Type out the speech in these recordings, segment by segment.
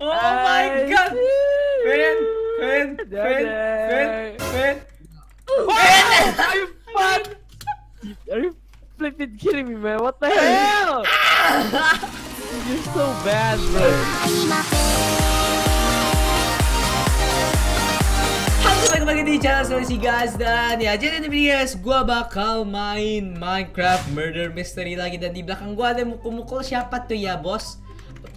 Oh my god. Vin, Vin, Vin, Vin, Vin. Are you fun? Are you flipping kidding me, man? What the hell? You're so bad, bro. Halo, balik lagi di channel Solusi guys. Dan ya, jadi di video guys, gua bakal main Minecraft Murder Mystery lagi. Dan di belakang gua ada mukul-mukul. Siapa tuh ya, bos?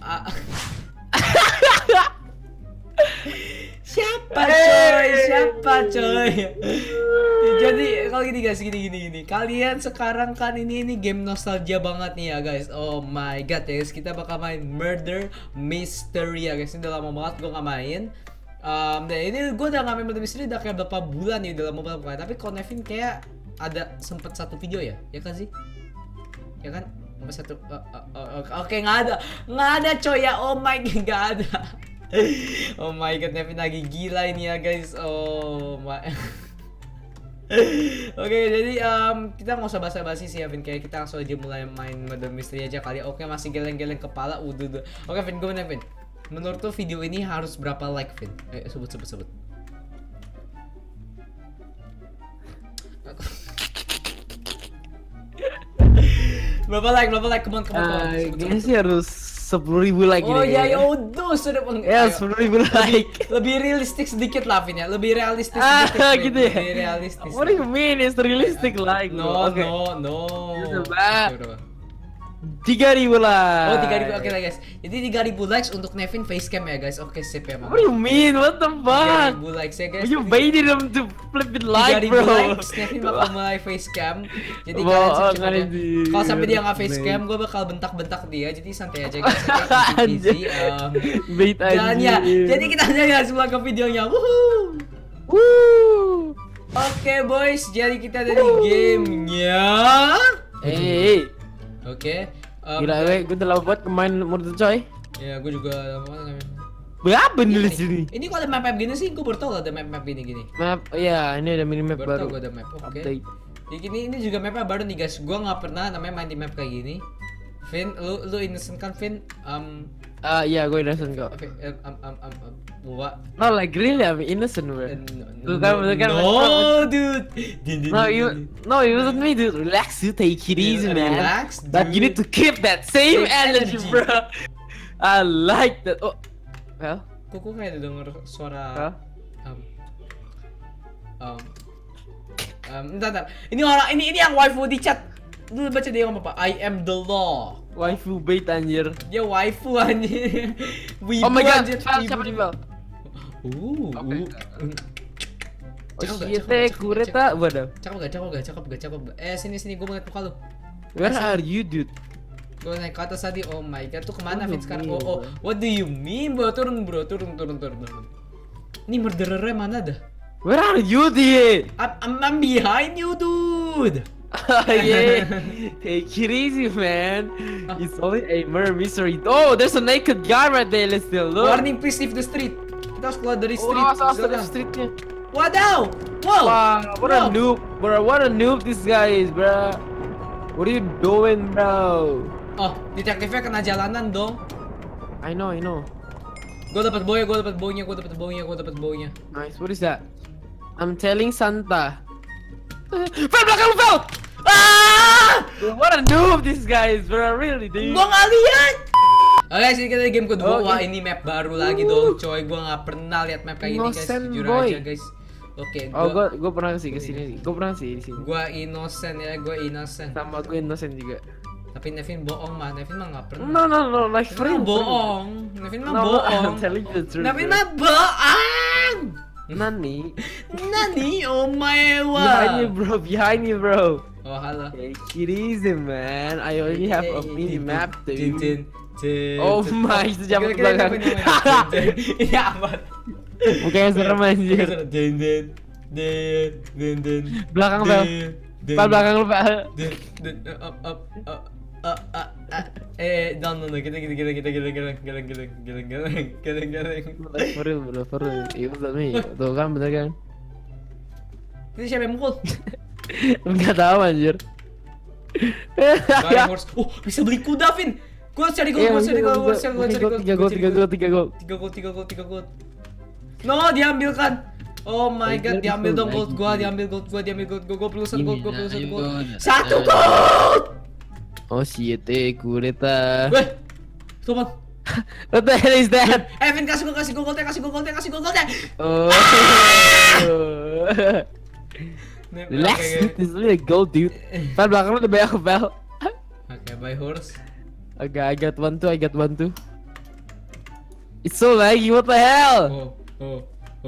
Siapa coy? Siapa coy? Jadi kalau gini guys, gini. Kalian sekarang kan ini game nostalgia banget nih ya guys. Oh my god ya guys, kita bakal main Murder Mystery ya guys. Ini udah lama banget gue nggak main. Dan ini gue udah nggak main Murder Mystery udah kayak berapa bulan nih, udah lama banget. Tapi kalau Nevin kayak ada sempet satu video ya kan sih? Ya kan? Satu. Oke, nggak ada coy ya. Oh my god, nggak ada. Oh my god, Nevin lagi gila ini ya guys. Oh my. Oke, jadi kita nggak usah basa-basi sih ya Vin, kayak kita langsung aja mulai main Murder Mystery aja kali. Oke, masih geleng-geleng kepala. Udah. Oke Vin, gue Vin. Menurut tuh video ini harus berapa like Vin? Sebut. Berapa like? Come on. Kayaknya sih harus 10.000 like Oh gini. ya udah sudah bang. Ya 10.000 like. Lebih realistik sedikit lah Vin ya. Lebih realistis sedikit. Vin. Gitu ya. Lebih realistis. What do you mean? It's realistic like? No. Coba. 3.000 lah. Oh 3.000, oke lah guys. Jadi 3.000 likes untuk Nevin facecam ya guys. Oke sip ya What do you mean? What the fuck? 3.000 likes ya guys. You baited them to flip it like, 3.000 bro. likes, Nevin bakal mulai facecam. Jadi kalian secepatnya. Kalau sampai dia nggak facecam, gue bakal bentak-bentak dia. Jadi santai aja guys. Easy. Bait aja. Dan ya, jadi kita aja langsung ke videonya. Woohoo. Woo. Oke boys, jadi kita ada di gamenya. Hey. Oke. Gila, gue udah lama buat main Murder coy. Ya, gue juga lama. Berapa nih di sini? Ini kok ada map gini sih? Gue baru tau ada map gini. Map, iya ini ada minimap Baru tau baru. gue ada map. Oke. Update. Jadi ini juga mapnya baru nih guys. Gue nggak pernah namanya main di map kayak gini. Vin, lu innocent kan Vin? Iya gue innocent kok. What? No, like really I'm innocent, bro. No, dude. No, you wasn't me, dude. Relax, you take it easy, man. Relax, But you need to keep that same Same energy, energy. bro. I like that. Oh, well. Kok gue kayak denger suara. Hah? Bentar. Ini orang ini yang waifu di chat. Lu baca dia ngomong apa? I am the law. Waifu bait anjir. Dia waifu anjir. Oh my god, anjir. Val, siapa nih Val? Oh shit, kureta, waduh. Cakep gak? Sini gue mau liat muka lu. Where are you, dude? Gue naik ke atas tadi. Oh my god, tuh kemana What do Vin sekarang? you mean, Oh, what do you mean bro? Turun. Ini murderernya mana dah? Where are you, dude? I'm behind you, dude. Yeah, take it easy, man. It's only a murder mystery. Oh, there's a naked guy right there. Let's still look. Warning, please leave the street. Kita harus keluar dari street. Dari streetnya. Wadaw! Wow! Wow, what a noob, bro. What a noob this guy is, bro. What are you doing, bro? Oh, detektifnya kena jalanan dong. I know. Gue dapat baunya. Nice. What is that? I'm telling Santa. Fel, belakang lu, Fel! Ah! What a noob this guy is, bro. Really, dude. Gua nggak lihat. Oke, sini kita di game kedua. Oke. Wah, ini map baru lagi dong, coy. Gua nggak pernah lihat map kayak gini, guys. Innocent Jujur boy. aja, guys. Oke, Oh, gue pernah sih kesini. Gue pernah sih di sini. Gua innocent ya, gua innocent. Sama gue innocent juga. Tapi Nevin bohong mah, Nevin mah nggak pernah. No, like Nevin friend. mah bohong. Nevin mah No, bohong. I'm telling you the truth. Nevin bro. mah bohong. Nani? Nani? Oh my Behind you, bro. Oh, halo. Take it easy, man. I only have a mini map, dude. Oh my, itu jam belakang. Ini apa? Mukanya serem anjir. Belakang, Fel. Pel, belakang lu, Pel. No, kita. For real, bro, for real. It was me. Tuh kan, bener kan? Ini siapa yang mukul? Enggak tahu anjir. Oh, bisa beli kuda, Vin. Gua harus cari gol, gua harus cari gol, gua harus cari gol. 3 gol. 3 gol. No, diambilkan. Oh my god, diambil dong gold gua, diambil gold gua. Gua perlu 1 gold, Satu gold. Oh shit, kureta. Weh, teman. What the hell is that? Vin kasih gol goldnya. Oh. Relax, this is really a goal, dude. Pel belakang lu udah banyak Pel. Oke, by horse. Okay, I got one too. It's so laggy, what the hell? Oh.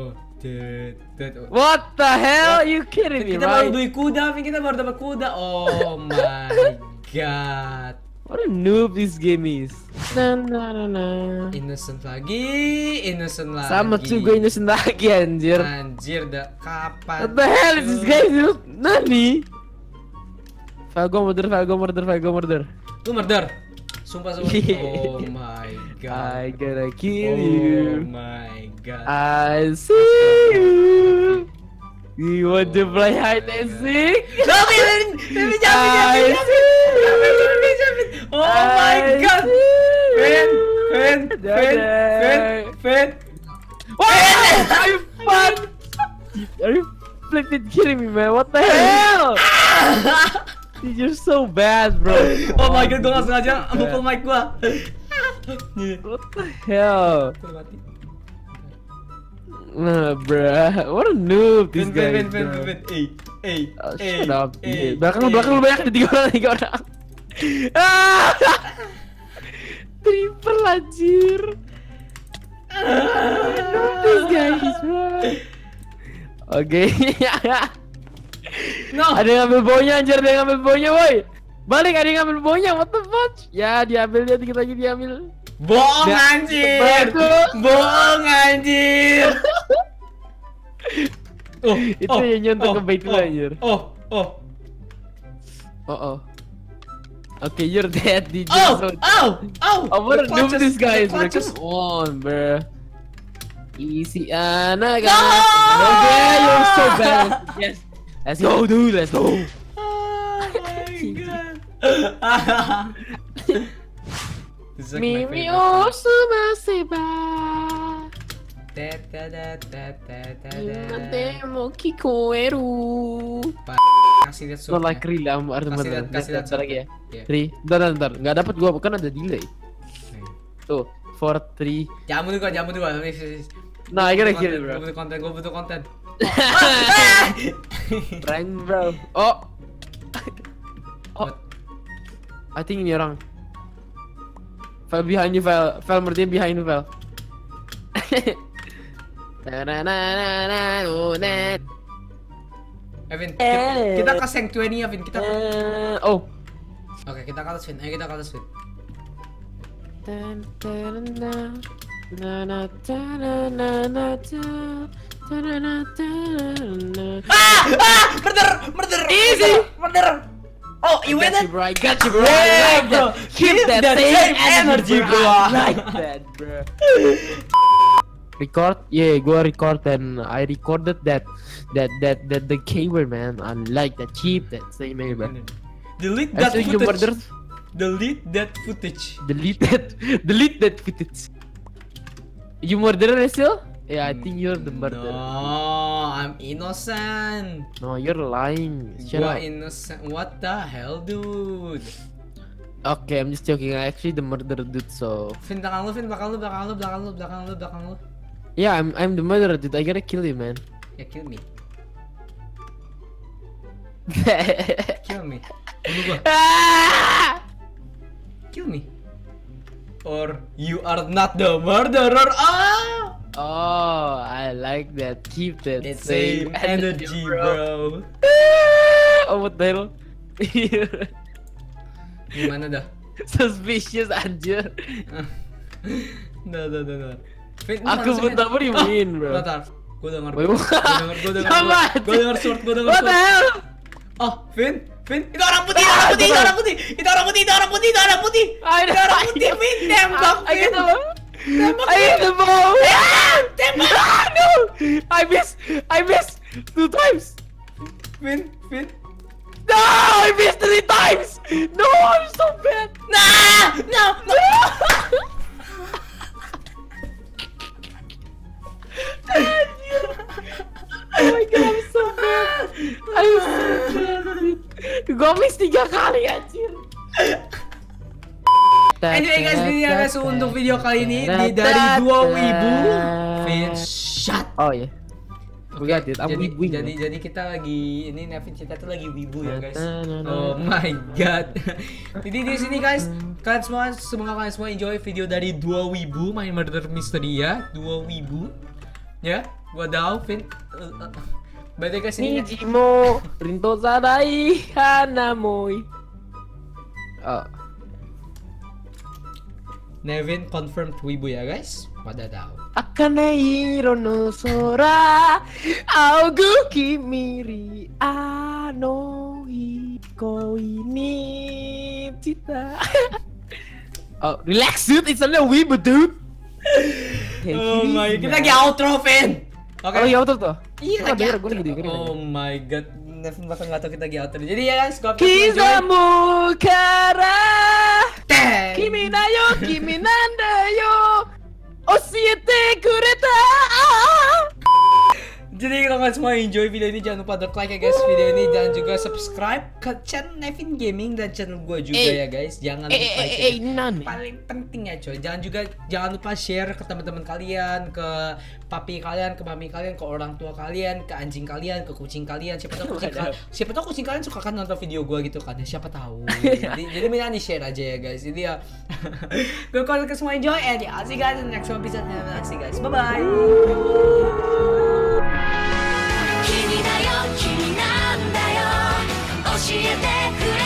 What the hell? You kidding me, Kita baru right? beli kuda, Vin. Kita baru dapat kuda. Oh my god. What a noob this game is. Na. Innocent lagi. Sama tuh gue innocent lagi anjir. Anjir, dah kapan? What the hell is this game, dude? Nani? File go murder. Lu murder. Sumpah. Yeah. Oh my god. I gotta kill Oh you. my god. I see you. You want to play hide and seek? Vin, I jangan. see Oh my god. Vin. Are you fun? Are you flipping kidding me, man? What the hell? Dude, you're so bad, bro. Oh my god, gua nggak sengaja mukul mic gua. What the hell? Gua mati. Nah, bruh. What a noob this guy. Vin. Oh, shut up, dude. Belakang lu banyak ada 3 orang. Ah! Triple anjir. This guy is right. Oke. No. Ada yang ngambil baunya anjir, boy. Balik, ada yang ngambil baunya. What the fuck? Ya, diambil dia dikit lagi diambil. Bohong Nah, anjir. bagus. Bohong anjir. Itu yang nyontok ke bait lu anjir. Oh. Okay, you're dead, DJ. Oh, what a noob clutches, this guy is, the bro. clutches. Come on, bro. Easy, Anna. No! Okay, you're so bad. Yes. Let's go, dude. Let's go. Oh my god. This is like my Mimi favorite. sumaseba. Matemo kikoeru. Kasih lihat Not like suaranya. real, Kasih lihat lagi ya. Iya. 3. Bentar. Nggak dapat gua, bukan ada delay. Tuh, 4, 3. Jamu dua. Nah, I gotta kill it, bro. Gue butuh konten. Prank, bro. Oh. What? I think ini orang. File behind you, File merdia behind you, File. Vin, kita ke Sanctuary ya, Vin. Kita Oh. Oke, kita ke atas, Vin. Ayo kita ke atas, Vin. Murder! Easy! Murder! Oh, you win it? Bro, I got you, bro. Yeah, I like bro. that. Keep that Same same energy, energy, bro. bro. I like that, bro. Record? Yeah, go record and I recorded that the keyword, man. I like that. Keep that same energy, bro. Delete that Actually, you murder. footage. Delete that footage. Delete that footage. You murderer still? Yeah, I think you're the murderer. No, I'm innocent. No, you're lying. Shut Gua up. innocent. What the hell, dude? Okay, I'm just joking. I'm actually the murderer, dude. So Vin, belakang lu. yeah, I'm the murderer, dude. I gotta kill you, man. Ya, kill me. Kill me. Bunuh gua. Ah! Kill me. Or you are not the murderer. Ah! Oh, I like that. Keep that That same energy, bro. Oh, what the hell? Gimana dah? Suspicious anjir. Dah. Vin, lu Aku langsung bentar aja. berimin, bro. Bentar. Gua denger. Wait, what? Gua denger. Sama Gua denger short. What the hell? Oh, Vin, itu orang putih. Itu orang putih, Vin, tembak, I Vin. get the ball. Tembak, I get the ball. tembak. Ah, no! I missed 2 times. Vin. No, I missed 3 times. No, I'm so bad. Nah, no, no. Oh my god, I'm so bad. I'm so bad. Gua miss 3 kali anjir. Anyway guys, ini ya guys untuk video kali ini dari dua wibu. Vince, shut. Oh ya. Lihat it, jadi kita lagi ini Nevin kita tuh lagi wibu ya guys. Oh my god. Jadi di sini guys, kalian semua semoga kalian semua enjoy video dari dua wibu main murder mystery ya, dua wibu. Ya, wadaw Vin. Berarti guys ini Nijimo Rinto Sadai Hanamoi. Oh. Nevin confirmed wibu ya guys. Wadaw. Akane hiro no sora Aogu kimiri ano hiko ini cita. Oh, relax dude, it's only a wibu dude. Oh my god, kita lagi outro Vin. Oke. Oh iya betul tuh. Iya Gua lagi denger, outro. gua lagi dengerin. Oh my god, Nevin bakal nggak tahu kita lagi outro. Jadi ya guys, gua Kizamu kara Ten. Kimi da yo, kimi nanda yo. Oshiete kureta. Jadi kalau kalian semua enjoy video ini jangan lupa like ya guys video ini dan juga subscribe ke channel Nevin Gaming dan channel gue juga ya guys. Jangan lupa Nani. paling penting ya coy. Jangan lupa share ke teman-teman kalian, ke papi kalian, ke mami kalian, ke orang tua kalian, ke anjing kalian, ke kucing kalian. Siapa tahu kucing kalian suka kan nonton video gue gitu kan. Siapa tahu. jadi minta di share aja ya guys. Jadi ya gue kalau semua enjoy and ya see guys in the next episode. See guys. Bye bye. 君だよ君なんだよ教えてくれ